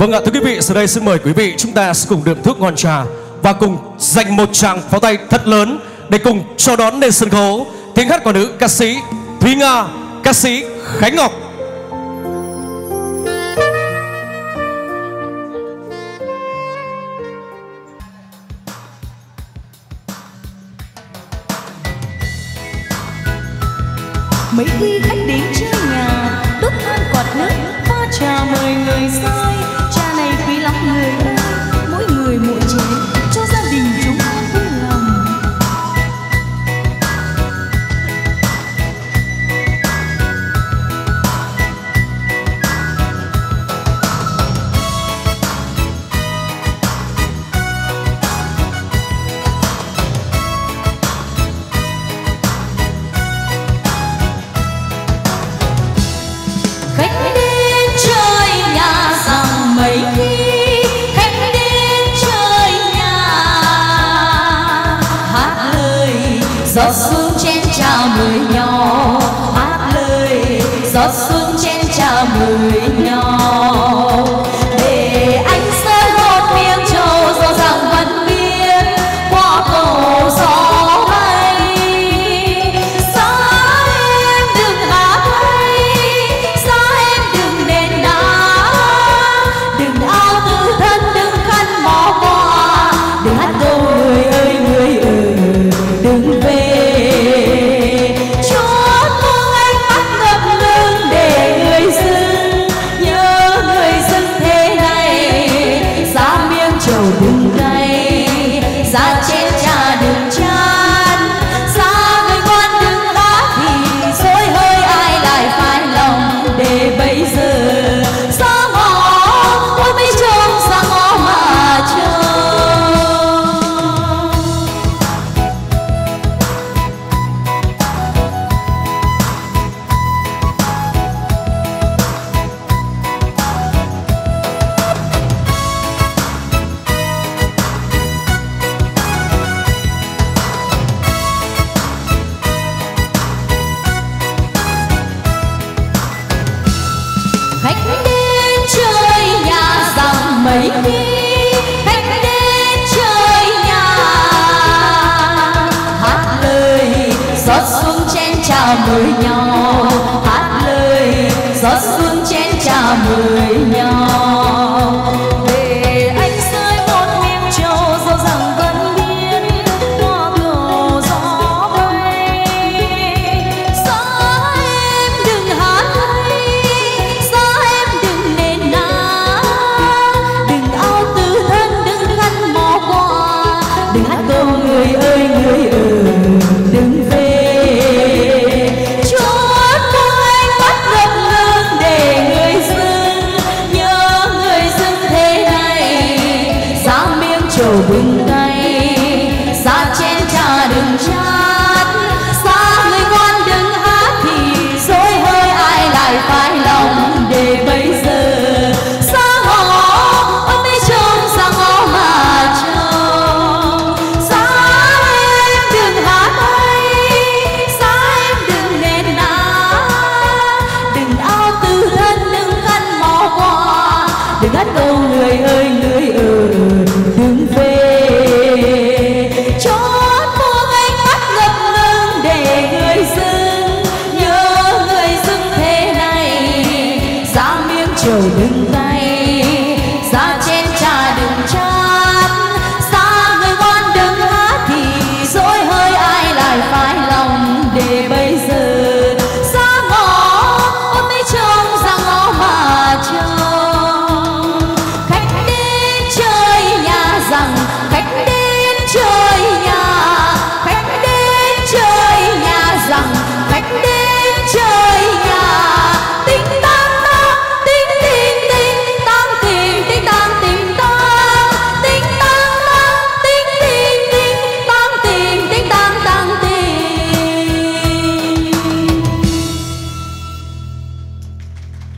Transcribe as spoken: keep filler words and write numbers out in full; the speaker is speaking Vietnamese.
Vâng ạ, thưa quý vị, giờ đây xin mời quý vị chúng ta sẽ cùng thưởng thức ngọn trà và cùng dành một tràng pháo tay thật lớn để cùng chào đón lên sân khấu tiếng hát của nữ ca sĩ Thúy Nga, ca sĩ Khánh Ngọc. Mấy khi khách đến chơi nhà, đốt than quạt nước, pha trà mời người say. Trà này quý lắm người ơi, mỗi người mỗi chén, cho gia đình chúng ta vui lòng. Giọt sương chén trà mời nhau, hát lời giọt sương chén trà mời nhau. Để anh sẽ một miếng trầu dẫu rằng vẫn biết qua cầu gió bay. Xa em đừng hát hay, xa em đừng nền đá, đừng áo tư thân, đừng khăn mò qua, đừng hát câu người ơi người ơi đừng về. Đừng cay, ra chén trà đừng chán, xa người quan đừng hát thì dối hơi ai lại phải lòng. Để bây giờ xa ngõ, ôi mấy trông xa ngõ mà trông. Mấy khi khách đến chơi nhà, hát lời giọt sương chén trà mời nhau, hát lời giọt sương chén trà mời nhau. Để anh rơi một miếng trầu dẫu rằng vẫn biết qua cầu gió bay. Xa em đừng hát hay, xa em đừng nền ná, đừng hát câu người ơi người ơi đừng về. Chốt mong anh bắt ngập ngừng để người dưng nhớ người dưng thế này. Giá miếng trầu bừng tay, giá chén trà đừng chát, xa người quan đừng hát thì dối hơi ai lại phải lòng. Để bây giờ xa ngõ, ôi mấy trông xa ngõ mà trông. Đừng hát câu người ơi người ơi